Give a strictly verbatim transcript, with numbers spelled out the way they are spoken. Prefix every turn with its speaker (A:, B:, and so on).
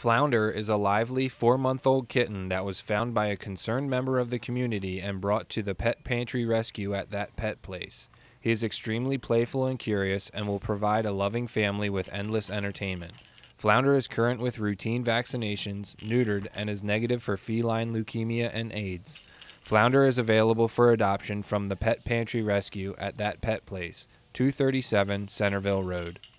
A: Flounder is a lively four-month-old kitten that was found by a concerned member of the community and brought to the Pet Pantry Rescue at that pet place. He is extremely playful and curious and will provide a loving family with endless entertainment. Flounder is current with routine vaccinations, neutered, and is negative for feline leukemia and AIDS. Flounder is available for adoption from the Pet Pantry Rescue at that pet place, two thirty-seven Centerville Road.